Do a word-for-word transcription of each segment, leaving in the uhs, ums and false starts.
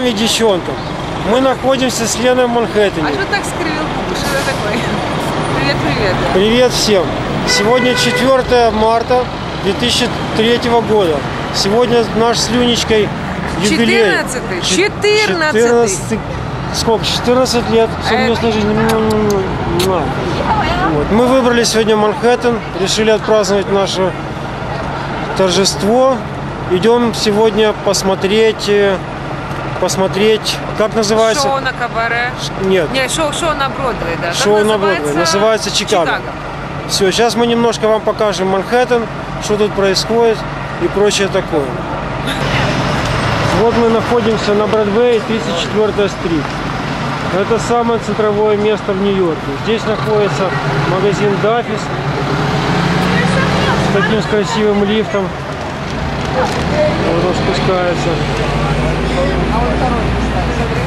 И девчонкам. Мы находимся с Леной в Манхэттене. А что так скривил губы? Что это такое? Привет, привет. Да. Привет всем. Сегодня четвёртое марта две тысячи третьего года. Сегодня наш с Люнечкой юбилей. четырнадцатый. четырнадцатый. четырнадцать. Сколько? четырнадцать лет совместной жизни. Вот. Мы выбрали сегодня Манхэттен, решили отпраздновать наше торжество. Идем сегодня посмотреть, посмотреть, как называется? Шоу на кабаре. Нет. Не, шоу, шоу на Бродвее, да. Шоу как на Бродвее. Называется Чикаго. Чикаго. Все, сейчас мы немножко вам покажем Манхэттен, что тут происходит и прочее такое. Вот мы находимся на Бродвее, тридцать четвёртая стрит. Это самое центровое место в Нью-Йорке. Здесь находится магазин Даффис с таким с красивым лифтом. Вот он спускается. А вот второй, смотри.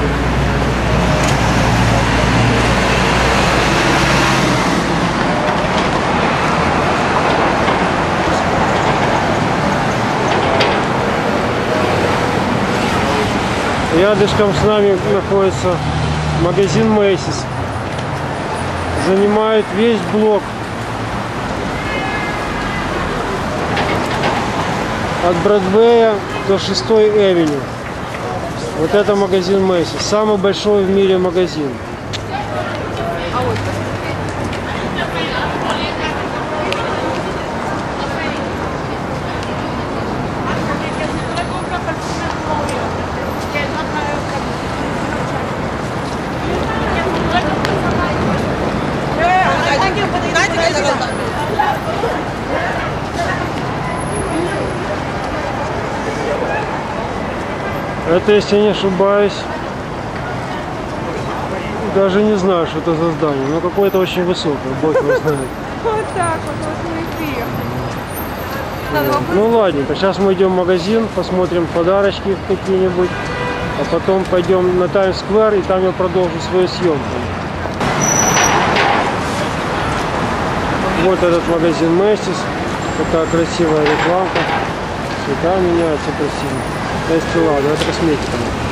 Рядышком с нами находится магазин Macy's. Занимает весь блок. От Бродвея до шестой Эвеню. Вот это магазин Macy's. Самый большой в мире магазин. Это, если не ошибаюсь, даже не знаю, что это за здание, но какое-то очень высокое, бог его знает. Вот так вот, вот мы и приехали. Ну ладненько, сейчас мы идем в магазин, посмотрим подарочки какие-нибудь, а потом пойдем на Таймс-сквер, и там я продолжу свою съемку. Вот этот магазин Macy's, такая красивая рекламка, цвета меняются красиво. Эстелада, это косметика.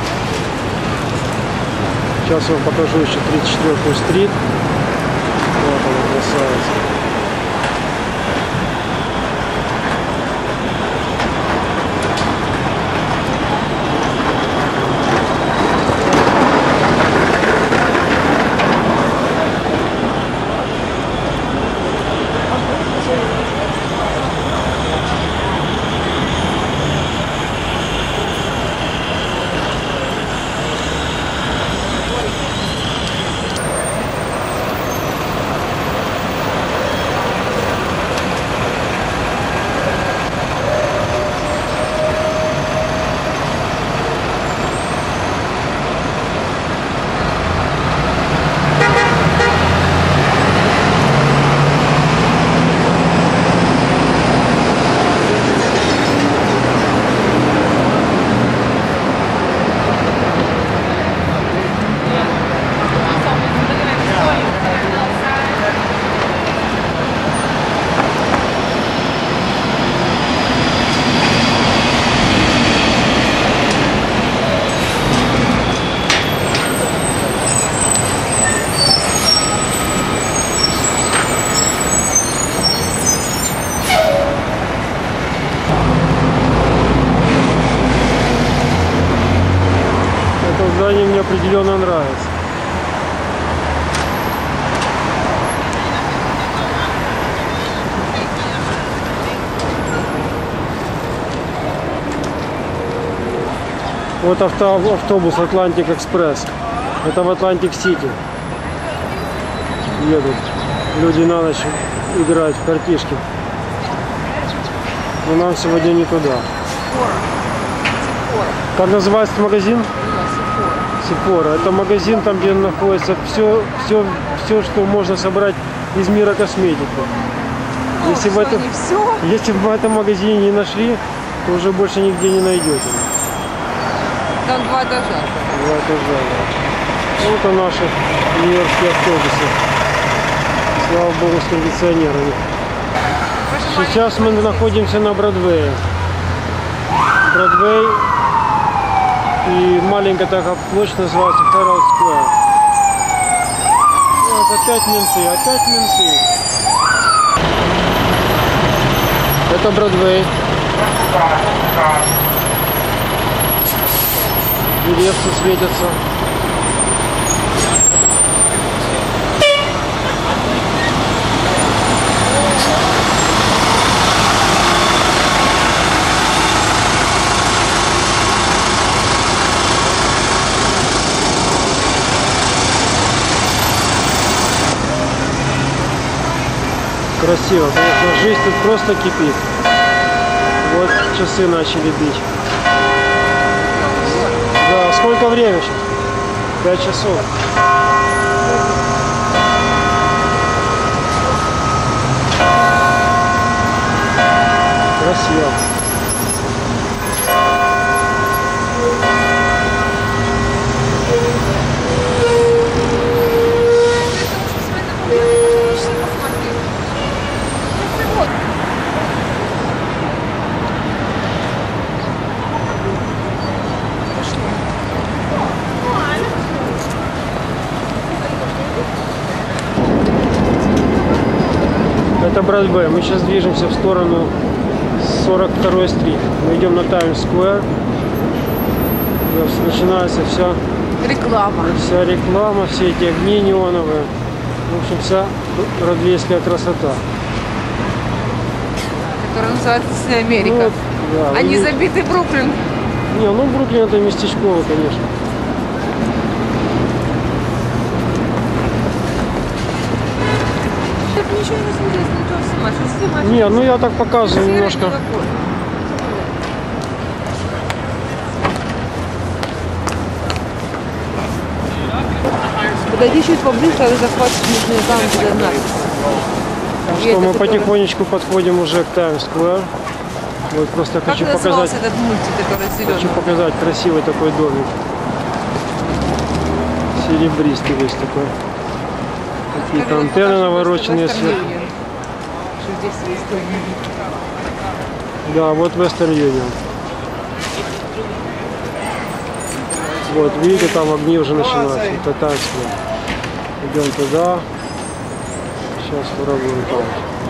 Сейчас я вам покажу еще тридцать четвёртую стрит. Вот она, красавица. Здание мне определенно нравится. Вот авто, автобус Атлантик Экспресс. Это в Атлантик-Сити. Едут люди на ночь играть в картишки. Но нам сегодня не туда. Как называется этот магазин? Сефора. Это магазин, там где находится все, все, все, что можно собрать из мира косметики. О, если, в этом, если в этом магазине не нашли, то уже больше нигде не найдете. Там два этажа. Два этажа, да. Вот и наши нью-йоркские автобусы. Слава богу, с кондиционерами. Сейчас мы находимся на Бродвее. Бродвей И маленькая такая площадь называется Herald Square. Вот опять менты, опять менты. Это Бродвей. Деревцы светятся. Красиво, конечно, жизнь тут просто кипит. Вот часы начали бить. Да, сколько время сейчас? Пять часов. Красиво. Это Бродвей. Мы сейчас движемся в сторону сорок второй стрит. Мы идем на Таймс-сквер. Начинается вся Реклама. Вся реклама, все эти огни неоновые. В общем, вся бродвейская красота. Которая называется Дисней Америка. Ну, вот, да, а не вы... забитый Бруклин. Не, ну Бруклин это местечковый, конечно. Так ничего не смотришь, ну что снимаешь? Снимаешь. Не, ну я так показываю немножко. Подойди чуть поближе, тогда захватишь нужные там, где надпись. Что мы потихонечку подходим уже к Таймс-сквер. Вот просто как хочу назывался показать. этот мультик, который зеленый? Хочу показать красивый такой домик. Серебристый весь такой. Какие-то антенны навороченные сверху. Что здесь есть домик. Да, вот Western Union. Вот, видите, там огни уже начинаются. Это Таймс-сквер. Идем туда. Сейчас попробуем там.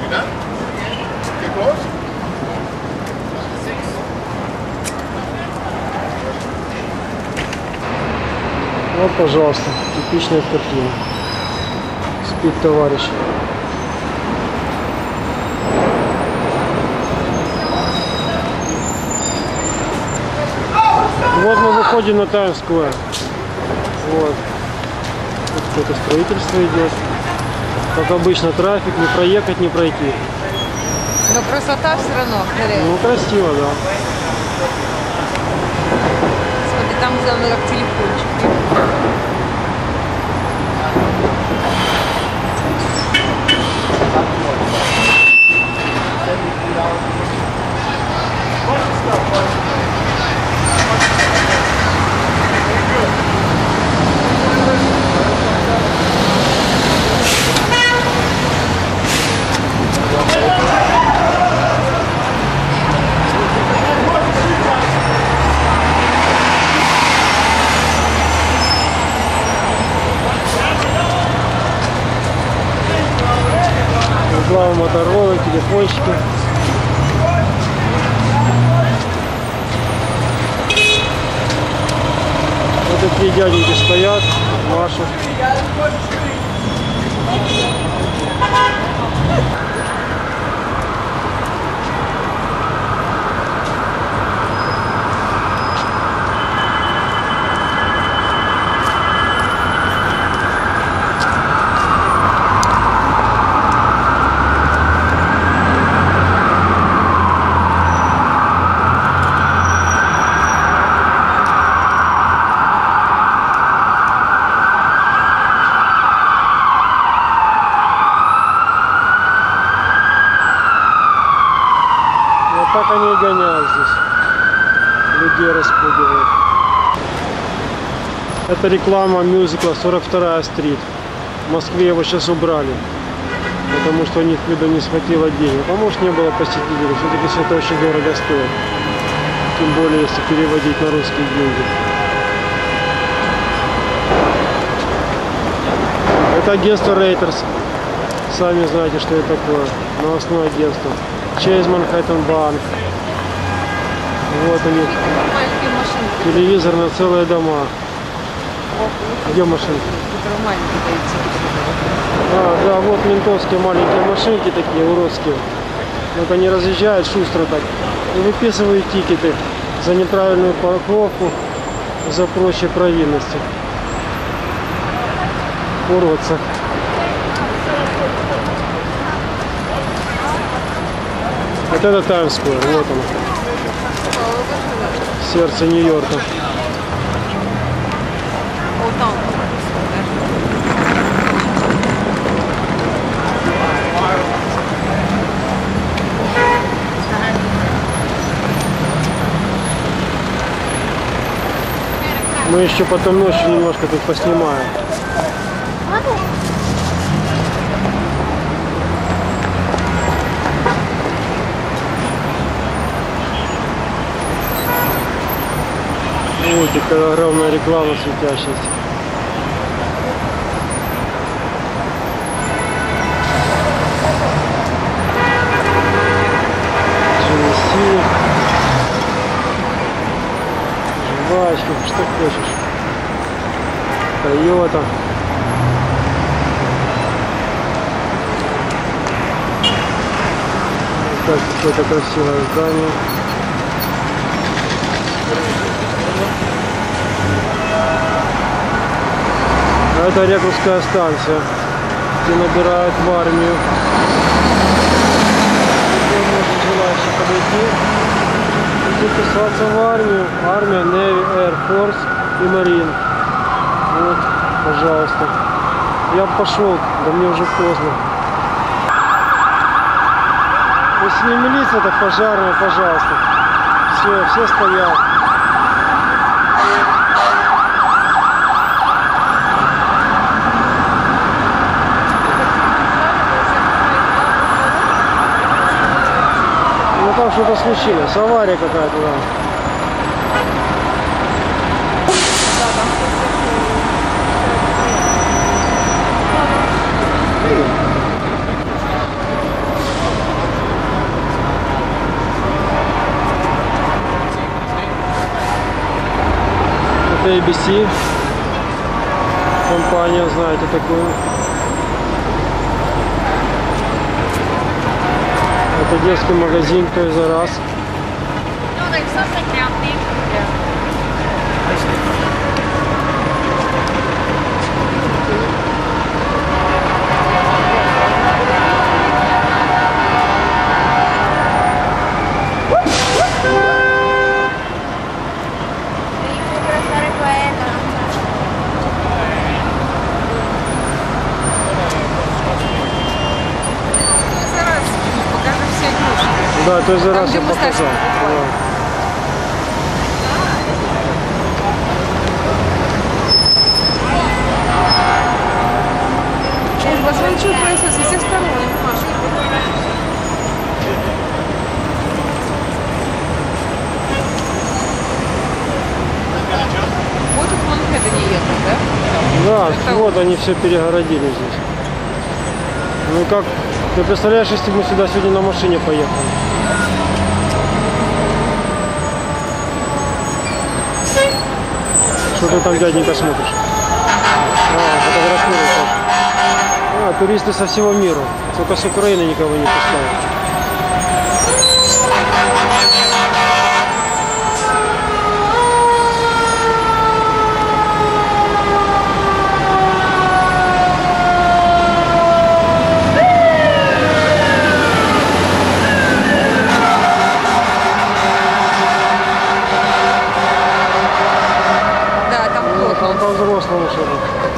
Вот, пожалуйста, типичная картина. Спит товарищ. Вот мы выходим на Таймс-сквер. Вот. Тут какое-то строительство идет. Как обычно, трафик, не проехать, не пройти. Но красота все равно. Смотри. Ну, красиво, да. Смотри, там сделано как телефончик. Реклама Моторола, телефончики. Вот такие дяденьки стоят, машут. Так они и гоняют здесь. Людей распугивают. Это реклама мюзикла сорок вторая стрит. В Москве его сейчас убрали. Потому что у них, видно, не схватило денег. Потому что не было посетителей. Все-таки все это очень дорого стоит. Тем более, если переводить на русские деньги. Это агентство Reuters. Сами знаете, что это такое. Новостное агентство. Chase Manhattan Bank. Вот у них Маленькие машинки. телевизор на целые дома. Где машинки? Которые маленькие дойти. А, да, вот ментовские маленькие машинки такие уродские. Вот они разъезжают шустро так и выписывают тикеты за неправильную парковку, за прочие провинности. Уродцы. Вот это Таймс-сквер, вот он. Сердце Нью-Йорка. Вот там. Мы еще потом ночью немножко тут поснимаем. Вот такая огромная реклама светящаяся. Джинси, жвачки, что хочешь. Тойота. Вот так, какое-то красивое здание. А это Рекрутская станция, где набирают в армию. Где может желающий подойти и записаться в армию. Армия, Navy, Air Force и Marine. Вот, пожалуйста. Я пошел, да мне уже поздно. Если не милиция, так пожарная, пожалуйста. Все, все стоят. Ну там что-то случилось, авария какая-то, да. Это эй би си компания, знаете такую. Это детский магазин Toys R Us. No, like stuff like that. Да, Toys R Us где я мы показал. Стасик покупали. Да. Вот он что происходит со всех сторон, Маша. Вот тут Манхэттен не ехал, да? Да, Это вот они все перегородили здесь. Ну как, ты представляешь, если бы мы сюда сегодня на машине поехали? Что ты там, дяденька, смотришь? А, фотографируешь. А, туристы со всего мира. Только с Украины никого не пускают. Да, там Ну, плохо. там по-взрослому что-то.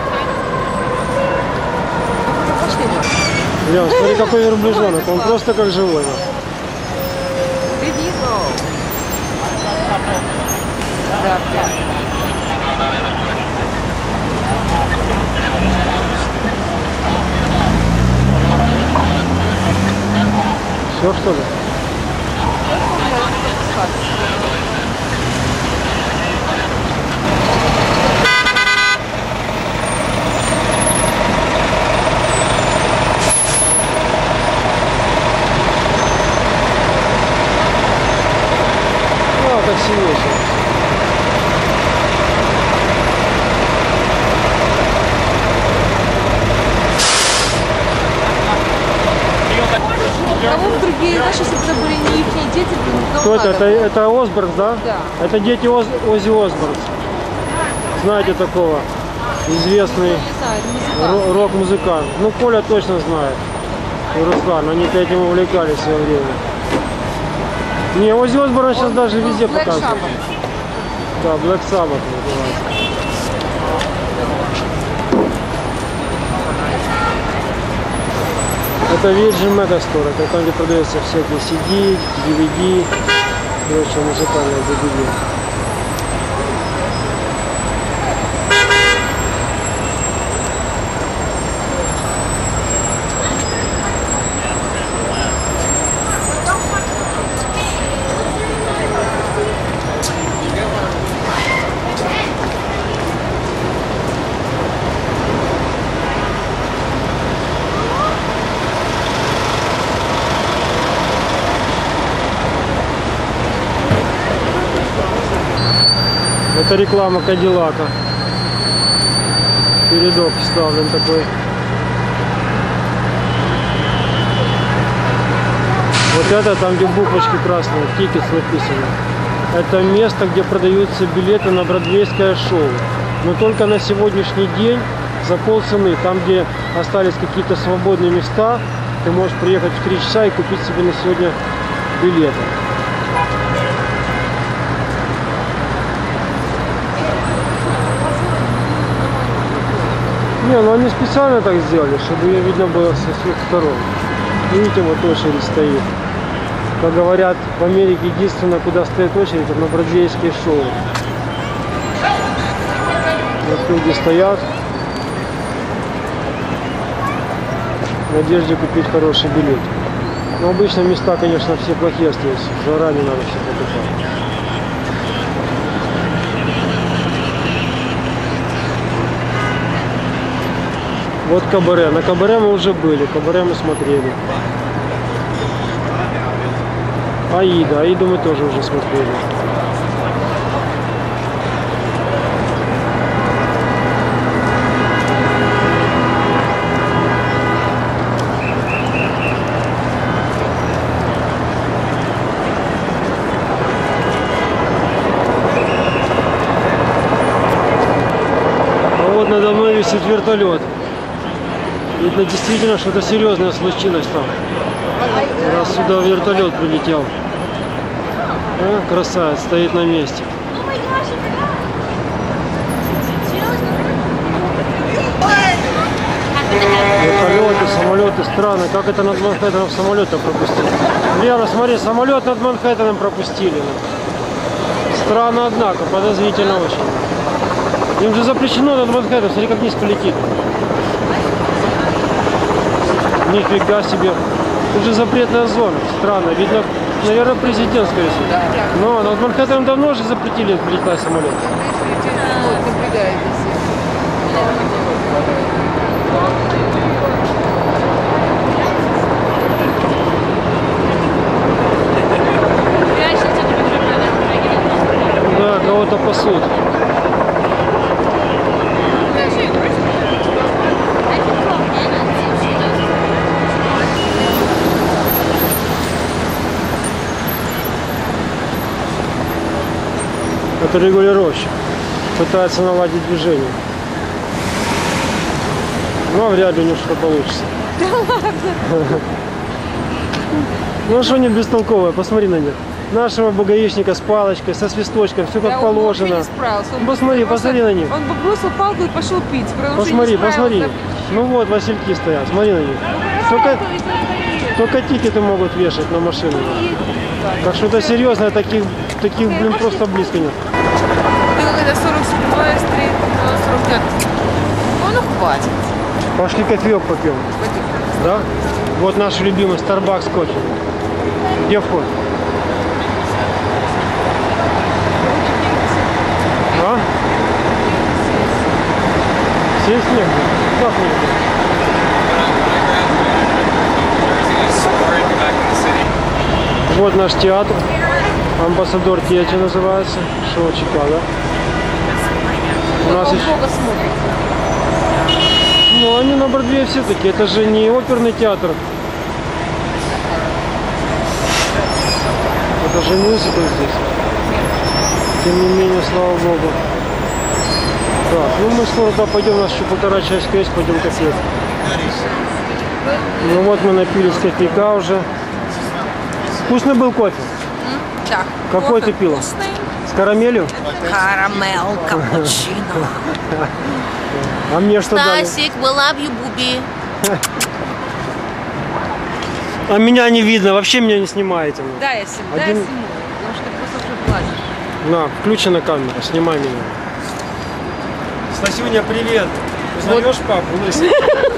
Пошли, Маша. Лен, смотри, какой верблюжонок. Он просто как живой. Ты видел? Да, да. Все, что ли? это? Это, это Осборн, да? Да. Это дети Оз, Оззи Осборн. Знаете такого? Известный Не знаю, это музыкант. ро- рок-музыкант. Ну, Коля точно знает. И Руслан, они этим увлекались в свое время. Не, Оззи Осборн сейчас Он даже был везде Black показывает. Sabbath. Да, Black Sabbath называется. Это Virgin Megastore, это там, где продаются всякие си ди, ди ви ди, прочее музыкальное ди ви ди. Это реклама Кадиллака. Передок вставлен такой. Вот это там, где буквочки красные, тикет написано. Это место, где продаются билеты на бродвейское шоу. Но только на сегодняшний день за полцены. Там, где остались какие-то свободные места, ты можешь приехать в три часа и купить себе на сегодня билеты. Не, ну они специально так сделали, чтобы ее видно было со всех сторон. Видите, вот очередь стоит. Как говорят, в Америке единственное, куда стоит очередь, это на бродвейские шоу. Вот люди стоят в надежде купить хороший билет. Но обычно места, конечно, все плохие остаются. Заранее надо все покупать. Вот Кабаре. На Кабаре мы уже были. Кабаре мы смотрели. Аида. Аиду мы тоже уже смотрели. А вот надо мной висит вертолет. Видно, действительно что-то серьезное случилось там. Раз сюда вертолет прилетел. А, красавец, стоит на месте. Вертолеты, самолеты, странно. Как это над Манхэттеном самолет-то пропустили? Лера, смотри, самолет над Манхэттеном пропустили. Странно, однако, подозрительно очень. Им же запрещено над Манхэттеном, смотри, как вниз полетит. Нифига себе. Тут же запретная зона. Странно. Видно, наверное, президент, скорее всего. Да. Но над Манхэттеном давно же запретили летать самолет. Вот, наблюдает Да, кого-то пасут. Это регулировщик. Пытается наладить движение. Но вряд ли у него что получится. Да ладно. Ну что не бестолковое, посмотри на них. Нашего богояичника с палочкой, со свисточком, все как Да, он положено. вообще не справился. Он Посмотри, просто- посмотри на них. Он бы бросил палку и пошел пить. потому что Посмотри, не справился. посмотри. Ну вот, васильки стоят, смотри на них. Только, только тикеты могут вешать на машину. Так что это серьезно, таких, таких, блин, просто близко нет. Ты когда сорок седьмая стрит, сорок пять. Ну, хватит. Пошли кофеек попьем. Да? Вот наш любимый Starbucks кофе. Где вход? А? Сесть негде? Как негде? Вот наш театр. Амбассадор Театр называется. Шоу Чикаго. У нас еще... Бога смотрит. Ну, они на Бродвее все такие. Это же не оперный театр. поженился тут здесь. Тем не менее, слава богу. Так, ну мы скоро туда пойдем, у нас еще полтора часика есть, пойдем кофе. Ну вот мы напились кофейка уже. Вкусный был кофе? Да. Какой кофе ты пила? Вкусный. С карамелью? Карамель, капучино. А мне что дали? Стасик, we love you, Буби. А меня не видно, вообще меня не снимаете. Да, я сниму, да, я Один- сниму. Потому что ты просто уже плачешь. На, включена камера, снимай меня. Стасюня, привет. Узнаешь папу, лысый?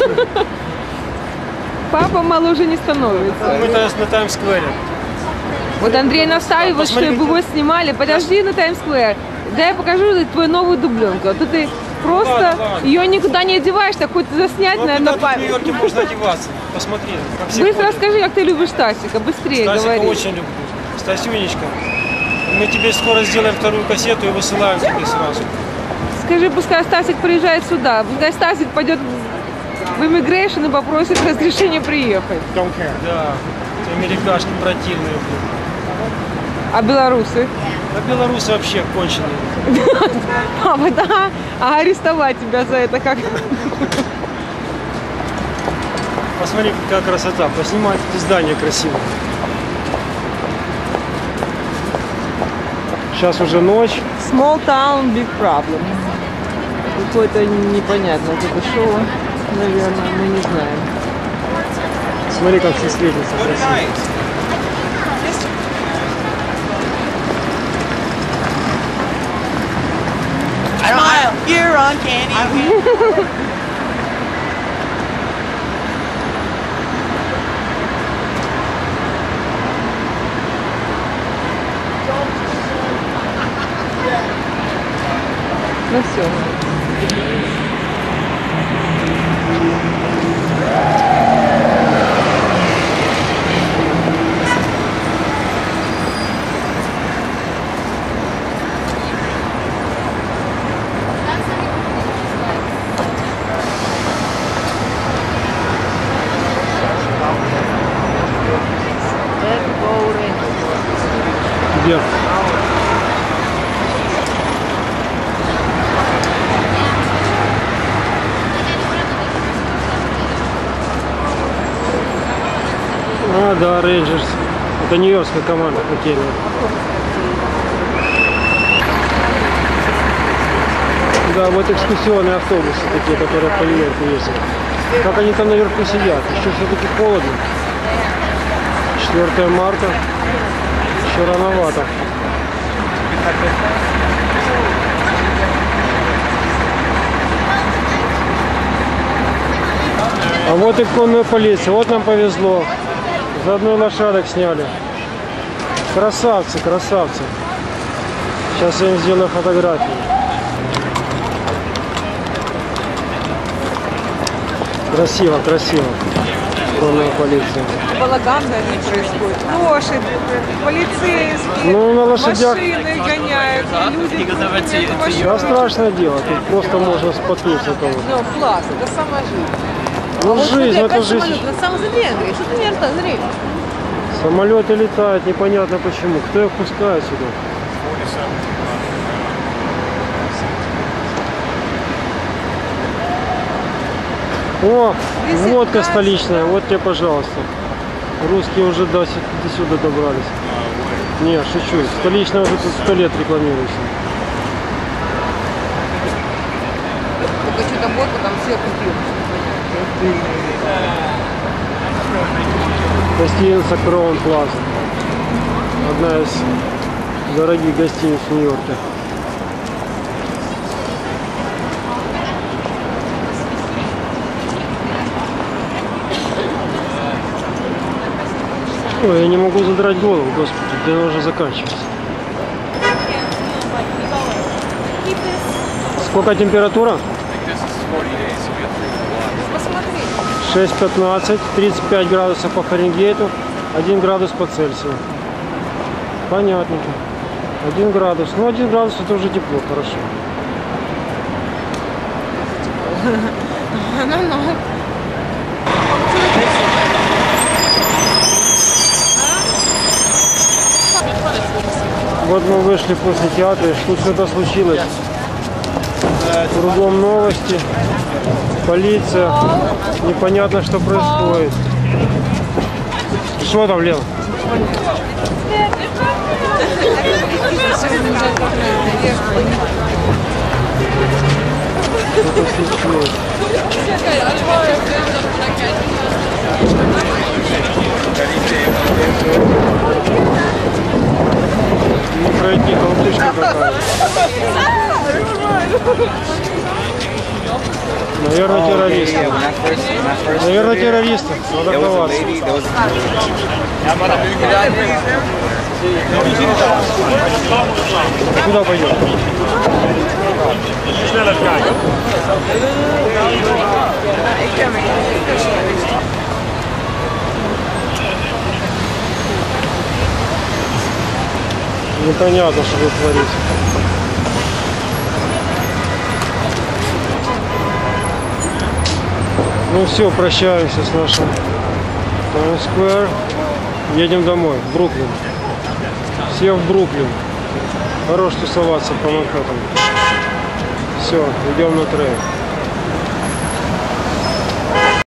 Папа моложе не становится. Мы тогда на Таймс-сквере. Вот Андрей настаивает, Посмотри, чтобы его снимали. Подожди на Таймс-сквер. Да я покажу твою новую дубленку. А то ты просто ладно, ладно. ее никуда не одеваешь, так хоть заснять, Ну, а наверное, куда на тут в память. Нью-Йорке можно одеваться? Посмотри, как все Быстро ходят. расскажи, как ты любишь Стасика. Быстрее Стасика говори. очень люблю. Стасюнечка, мы тебе скоро сделаем вторую кассету и высылаем тебе сразу. Скажи, пускай Стасик приезжает сюда. Пускай Стасик пойдет в иммигрейшн и попросит разрешения приехать. Да, ты америкашки противные. блин. А белорусы? А белорусы вообще конченые. Папа, да? А арестовать тебя за это как? Посмотри, какая красота. Поснимать эти здания красивые. Сейчас уже ночь. Small town, big problem. Какое-то непонятное это шоу, наверное, мы не знаем. Смотри, как все светится красиво. I don't. I, you're uncanny. Ну все. Где? А, да, Рейнджерс. Это нью-йоркская команда хоккейная. Да, вот экскурсионные автобусы такие, которые по Нью-Йорку ездят. Как они там наверху сидят? Еще все-таки холодно. четвёртое марта. Еще рановато. А вот и конная полиция. Вот нам повезло. Заодно и лошадок сняли. Красавцы, красавцы. Сейчас я им сделаю фотографию. Красиво, красиво. Конная полиция. Балаган, наверное, происходит. Лошадь, полицейские, Ну, на лошадях- машины гоняют, люди. Это вообще- Да, страшное дело. Тут просто можно споткнуться кого-то. Ну, класс, это сама жизнь. Ну, Вот жизнь, смотри, это опять жизнь. самолет, это сам смотри, Андрей, что ты не рта, смотри. Самолеты летают, непонятно почему. Кто их пускает сюда? О, водка столичная, вот тебе, пожалуйста. Русские уже до, сю- до сюда добрались. Не, шучу. Столичная уже тут сто лет рекламируется. Только что-то водку там все купил. Гостиница Crown Plaza. Одна из дорогих гостиниц в Нью-Йорке. Ой, я не могу задрать голову, господи, да она уже заканчивается. Сколько температура? Посмотри. шесть пятнадцать, тридцать пять градусов по Фаренгейту, один градус по Цельсию. Понятненько. один градус. Ну, один градус это уже тепло, хорошо. Ну-ну. Вот мы вышли после театра, тут что-то случилось. Кругом новости, полиция, непонятно, что происходит. Что там, Лен? Что-то случилось. Не пройти, толкушка какая. Наверное, террористы. Наверное, террористы. Надо ховаться. Куда пойдем? Непонятно, что тут творится. Ну все, прощаемся с нашим Times Square. Едем домой, в Бруклин. Все в Бруклин. Хорош тусоваться по Манхэттену. Все, идем на трейн.